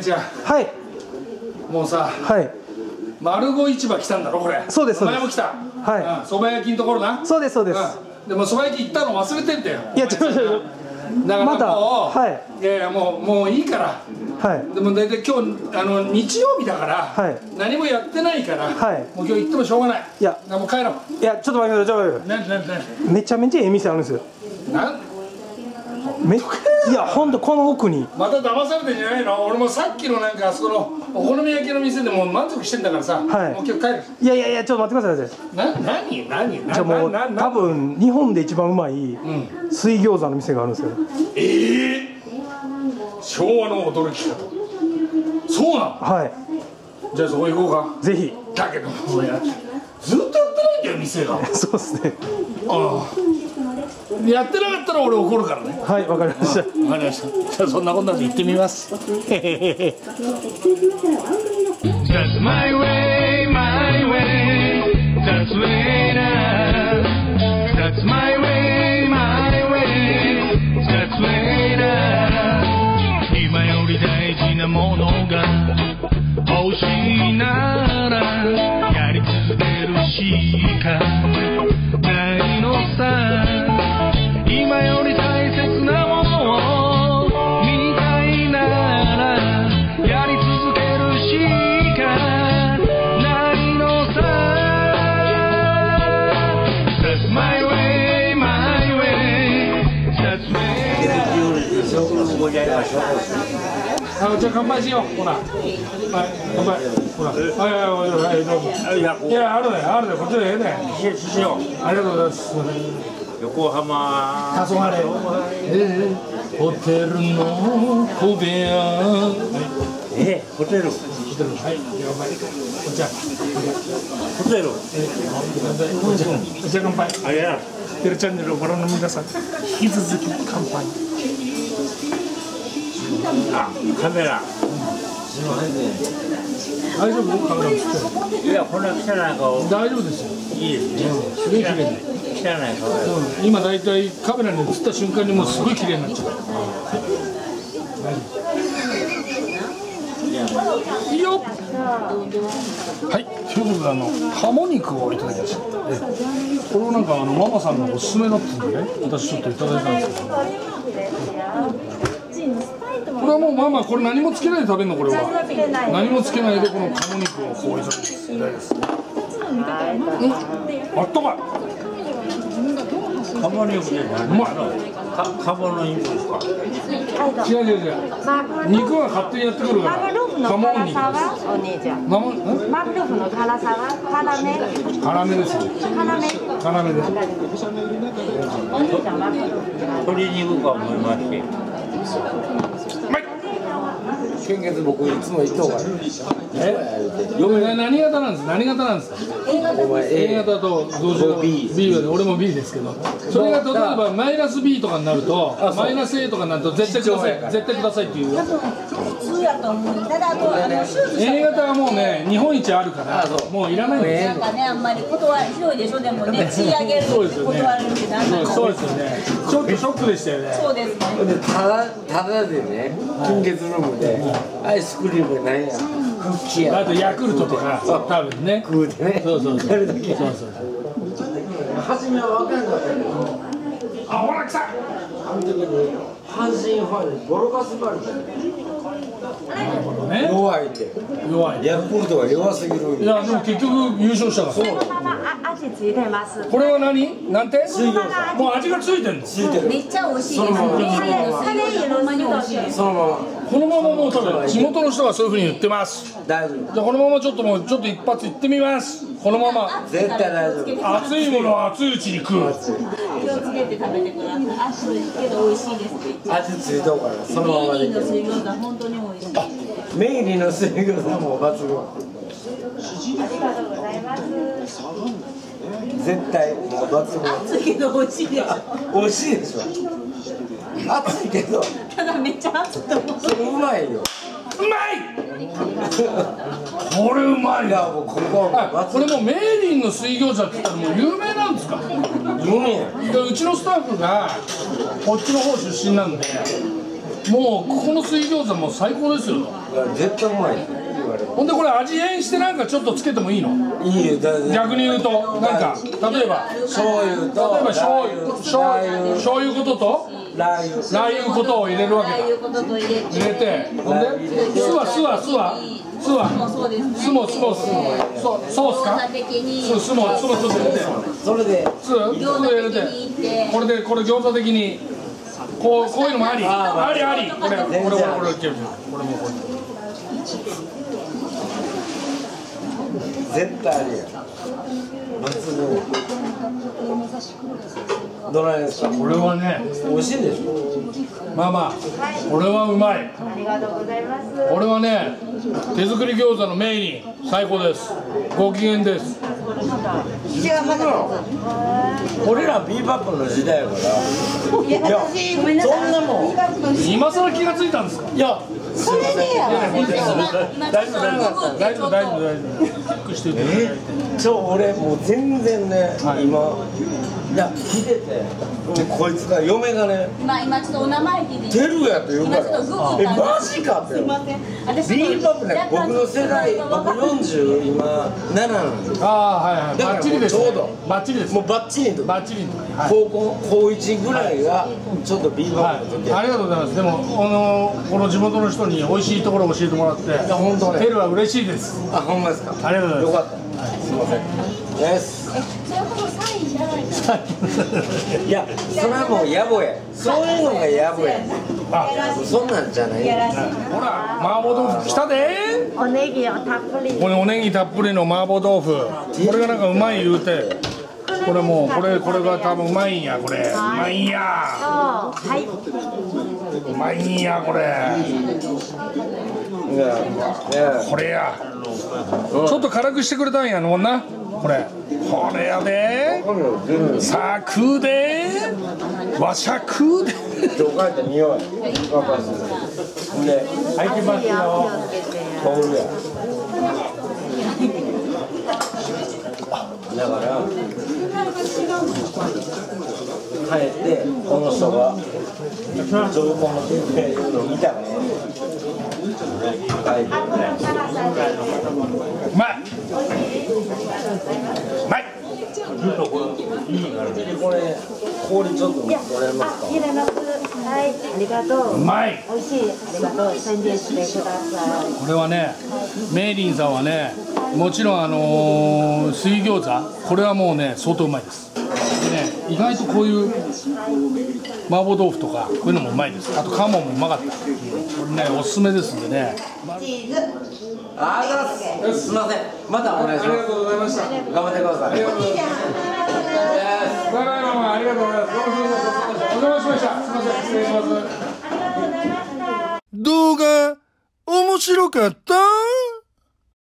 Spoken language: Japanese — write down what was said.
ちゃん。 はい。 もうさ、 はい。 丸五市場来たんだろこれ。 そうですそうです。 前も来た。 はい。 蕎麦焼きのところな。 そうですそうです。 でも蕎麦焼き行ったの忘れてんだよ。 いや違う。 だからもう、 はい。 いやいやもういいから。 はい。 でも大体今日日曜日だから、 はい。 何もやってないから、 はい。 もう今日行ってもしょうがない。 いや、 もう帰ろう。 いやちょっと待ってください。ちょっと待ってください。めちゃめちゃいい店あるんですよ。いや本当この奥に。 また騙されてんじゃないの？俺もさっきのなんかあそこのお好み焼きの店でもう満足してんだからさ。はい。もう今日帰る。いやいやいやちょっと待ってください。 何？ じゃあもう多分日本で一番うまい水餃子の店があるんですよ。 昭和の驚き方。そうなの？はい。じゃあそこ行こうか。ぜひ。だけどもうずっとやってないんだよ店が。そうですね。ああ。やってなかったら俺怒るからね。はい、わかりました。わかりました。じゃあそんなこんなんで行ってみます。That's my way, my way. That's way now. That's my way, my way. That's way now. 今より大事なものが欲しいならやり続けるしかないのさ。今より大切なものを見たいならやり続けるしかないのさ。 That's my way, my way. That's way. じゃあ乾杯しよう。ほら。はい、乾杯。ほら。はいどうぞ。いやあるねこっちでええね。しよう。ありがとうございます。横浜黄昏ホテルの小部屋。ホテルはいお茶ホテルお茶乾杯。あやテレチャンネルをご覧の皆さん引き続き乾杯。あカメラ大丈夫？カメラ映ってる？いやこんな汚い顔大丈夫ですよ。いいですね。すごい綺麗ね。今だいたいカメラに映った瞬間にもうすごい綺麗になっちゃう。いいよ。はい、ということで鴨肉をいただきました。これをなんかママさんのおすすめだったんでね、私ちょっといただいたんですけど。これはもうママこれ何もつけないで食べるのこれは。何もつけないでこの鴨肉をこういただきます。あったかい。鴨肉で何？うまい。鴨の肉ですか？違う。肉は勝手にやってくるから。鴨肉です。マグロフの辛さは辛めです。辛めです。鶏肉が思いまして。献血僕いつも言った方がいい。何型なんですか？A 型と同時の B は俺も B ですけど、それが例えばマイナス B とかになるとマイナス A とかになると絶対くださいっていう。A 型はもうね日本一あるからもういらないんですよ。なんかねあんまり広いでしょ。でもね仕上げる断るってなんかそうですよね。ちょっとショックでしたよね。そうですね。ただでね献血ルームでアイスクリームなんやクッキーやあとヤクルトとか多分ね食うてねそう初めは分かんなかったけどあほら来たあの時に阪神ファンにボロカスバルなるほどね弱いヤクルトが弱すぎる。いやでも結局優勝したからそう味ついてます。これはなんて水餃子もう味がついてんの？ついてる。めっちゃ美味しいです。そのままこのままもう食べる。地元の人がそういうふうに言ってます。大丈夫。じゃあこのままちょっと一発いってみます。このまま絶対大丈夫。熱いものは熱いうちに食う。気をつけて食べてください。熱いけど美味しいです。味ついとうからそのままで。メイリーの水餃子本当に美味しい。メイリーの水餃子も抜群。ありがとうございます。絶対もう抜群。熱いけど美味しいでしょ。美味しいでしょ。熱いけど。ただめっちゃ熱いと思う。それうまいよ。うまい。これうまいな。これもうメイリンの水餃子って言ったらもう有名なんですか？有名。うちのスタッフがこっちの方出身なんで、もうここの水餃子も最高ですよ。 絶対うまい。 ほんでこれ味変してなんかちょっとつけてもいいの？ いいよ。 逆に言うとなんか例えば醤油と醤油こととラー油ラー油ことを入れるわけだ。入れて、ほんで酢もソースか？酢もちょっと入れて、 それで酢入れて、これ餃子的にこういうのもあり。これいける。これもこれ。 絶対ありや。抜群。どないですか？ これはね、 美味しいでしょ。 まあこれはうまい。 ありがとうございます。 これはね、手作り餃子のメイン最高です。ご機嫌です。 俺らビーバップの時代やから。いや、 ごめんなさい。 そんなもん。 今更気がついたんですか？ いや、すいません。 大丈夫。キックしていただいて。 俺もう全然ね、今いや聞いてて、でこいつが嫁がね、 今ちょっとお名前聞いていい？ テルやと言うから、マジかって。 すいません。 ビーバップね、僕の世代、僕40今7なんです。 はい。バッチリです。 ちょうどバッチリです。 もうバッチリと。 バッチリ。 高1ぐらいがちょっとビーバップの時。 ありがとうございます。でもこの地元の人に美味しいところを教えてもらって、 本当ね。 テルは嬉しいです。 あ、ほんまですか。 ありがとうございます。 よかった。すみません。です。 それほどサインいらないかいや、それはもう野暮や。そういうのが野暮や。そんなんじゃない。 ほら、麻婆豆腐来たで。 おネギをたっぷり。 これおネギたっぷりの麻婆豆腐。これがなんかうまい言うて。これもうこれが多分うまいんやこれ。うまいんや。 はい。 うまいんやこれ。これや。ちょっと辛くしてくれたんやのな。これやで。さあ食うで。わしゃ食うで。 どうかって匂い。で、入ってますよ。通るや。だから帰ってこの人が情報の展開いうのを見たね。 うまい。 これ氷ちょっと取れますか？ 入れます。はい、ありがとう。 うまい。 美味しい。ありがとう。宣伝してください。 これはね、メイリンさんはね、もちろん水餃子、これはもうね相当うまいです。でね、意外とこういう麻婆豆腐とかこういうのもうまいです。あと鴨もうまかった。これねおすすめですんでね。 チーズ。 あざっす。すみません。またお願いします。ありがとうございました。頑張ってください。ありがとうございます。 ありがとうございます。お邪魔しました。すみません。失礼します。 ありがとうございました。 動画面白かった？